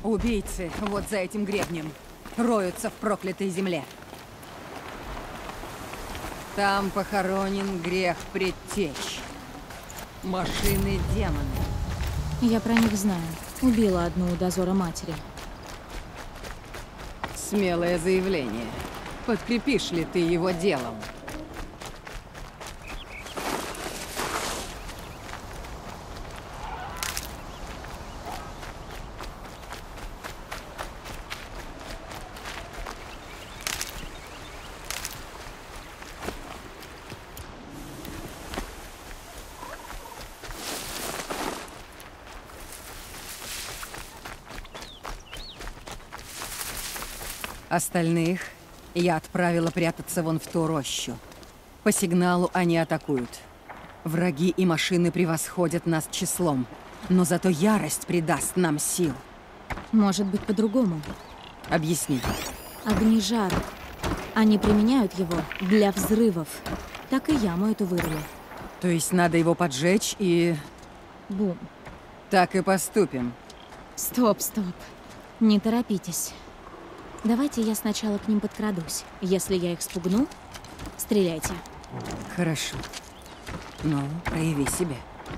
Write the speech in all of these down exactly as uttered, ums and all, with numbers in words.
Убийцы вот за этим гребнем роются в проклятой земле. Там похоронен грех предтеч. Машины-демоны. Я про них знаю. Убила одну у дозора матери. Смелое заявление. Подкрепишь ли ты его делом? Остальных я отправила прятаться вон в ту рощу. По сигналу они атакуют. Враги и машины превосходят нас числом, но зато ярость придаст нам сил. Может быть, по-другому. Объясни. Огнежар. Они применяют его для взрывов. Так и яму эту вырыли. То есть надо его поджечь и... Бум. Так и поступим. Стоп, стоп. Не торопитесь. Давайте я сначала к ним подкрадусь. Если я их спугну, стреляйте. Хорошо. Ну, прояви себя.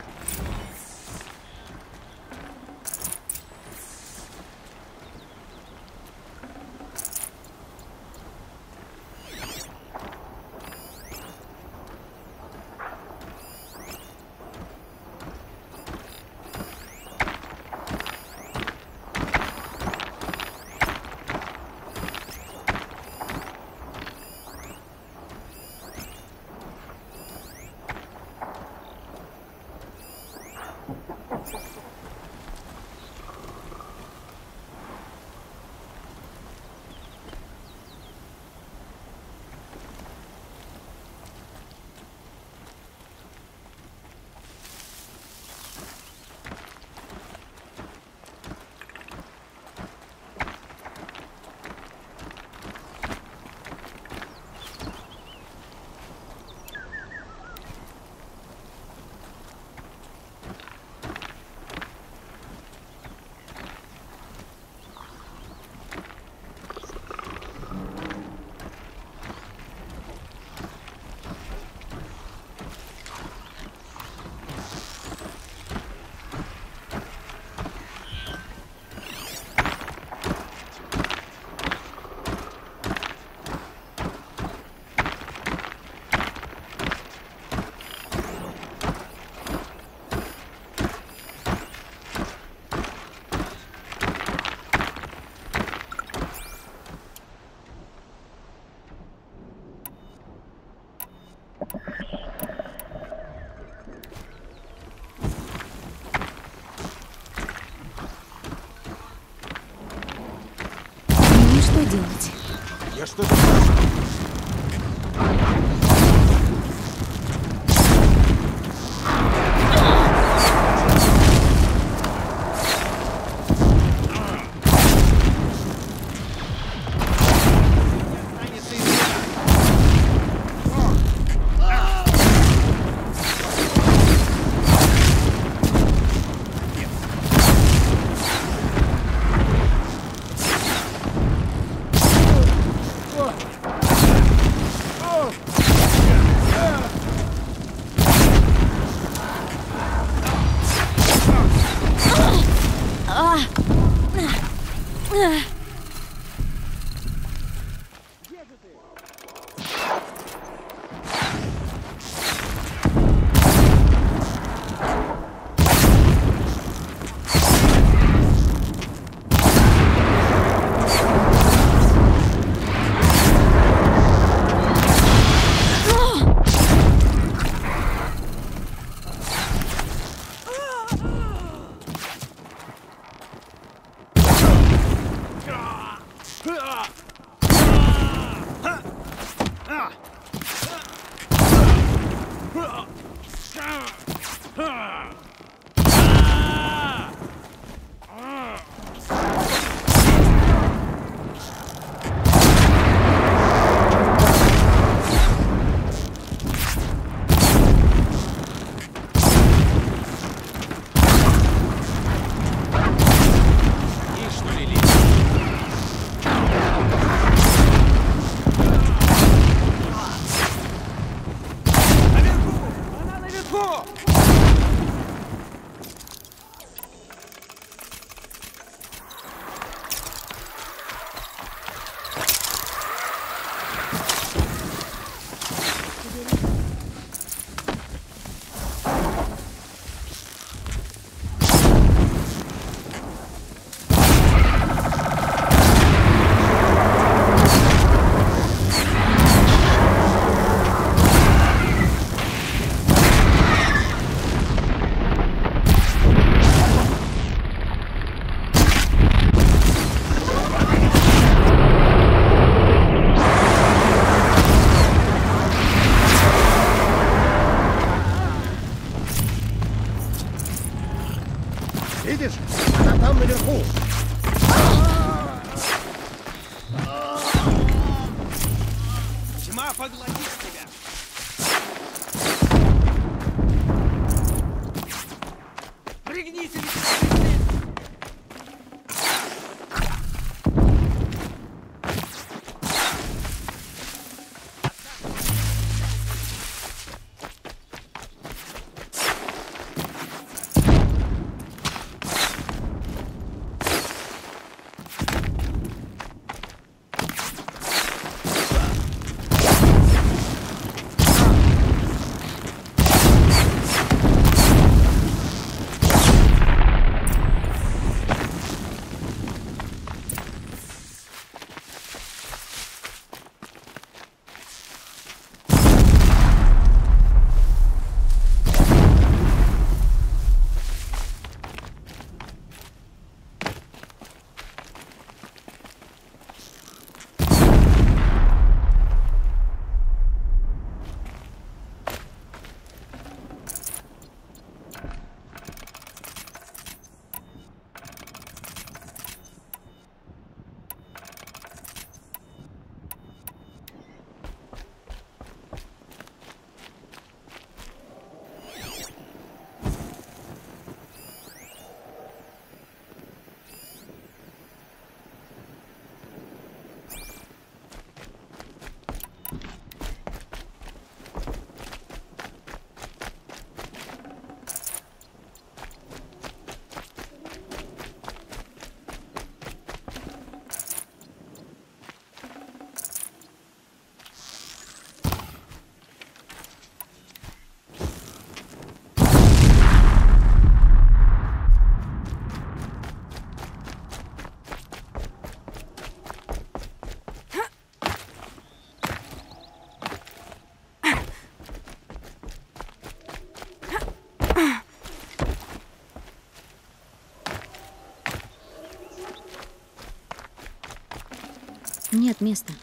Ну и что делать? Я что-то слышу. Река поглотит тебя! Пригнись, или ты Нет места.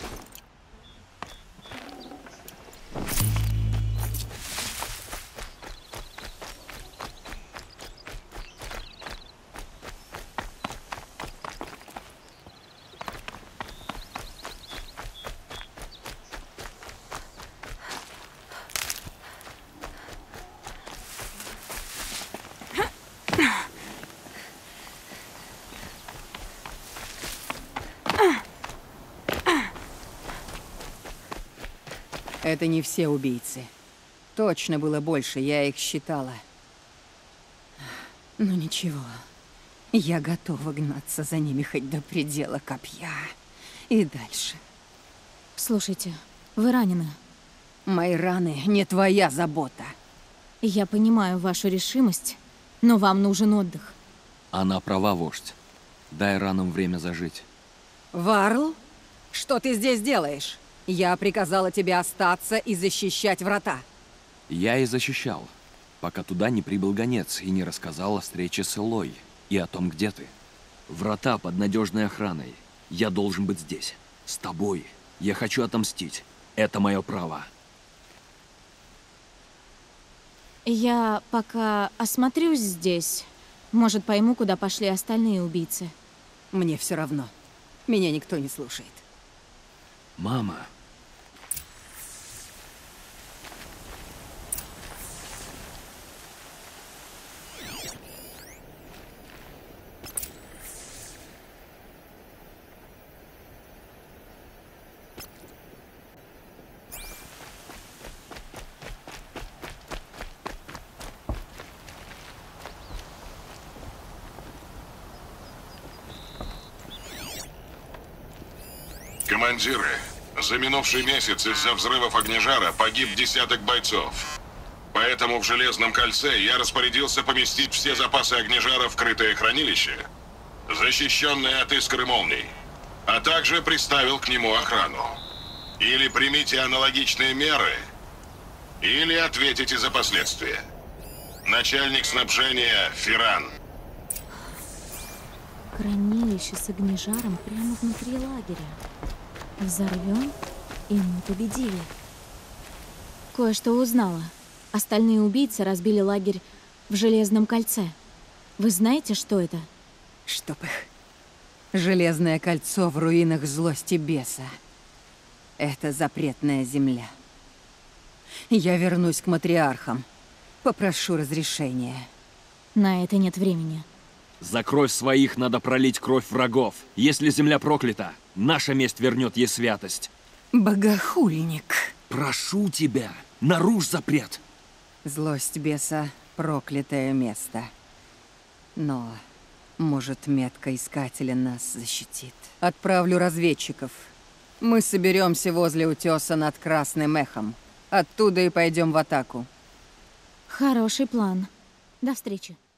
Это не все убийцы. Точно было больше, я их считала. Но ничего, я готова гнаться за ними хоть до предела копья. И дальше. Слушайте, вы ранены. Мои раны не твоя забота. Я понимаю вашу решимость, но вам нужен отдых. Она права, вождь. Дай ранам время зажить. Варл, что ты здесь делаешь? Я приказала тебе остаться и защищать врата. Я и защищал, пока туда не прибыл гонец и не рассказал о встрече с Элой и о том, где ты. Врата под надежной охраной. Я должен быть здесь, с тобой. Я хочу отомстить. Это мое право. Я пока осмотрюсь здесь. Может, пойму, куда пошли остальные убийцы. Мне все равно. Меня никто не слушает. Мама. Командиры, за минувший месяц из-за взрывов огнежара погиб десяток бойцов. Поэтому в Железном кольце я распорядился поместить все запасы огнежара в крытое хранилище, защищенное от искр и молний, а также приставил к нему охрану. Или примите аналогичные меры, или ответите за последствия. Начальник снабжения Ферран. Хранилище с огнежаром прямо внутри лагеря. Взорвем, и мы победили. Кое-что узнала. Остальные убийцы разбили лагерь в Железном кольце. Вы знаете, что это? Чтоб их. Железное кольцо в руинах злости беса. Это запретная земля. Я вернусь к матриархам. Попрошу разрешения. На это нет времени. За кровь своих надо пролить кровь врагов. Если земля проклята, наша месть вернет ей святость. Богохульник. Прошу тебя, нарушь запрет. Злость беса — проклятое место. Но, может, метка Искателя нас защитит. Отправлю разведчиков. Мы соберемся возле утеса над Красным Эхом. Оттуда и пойдем в атаку. Хороший план. До встречи.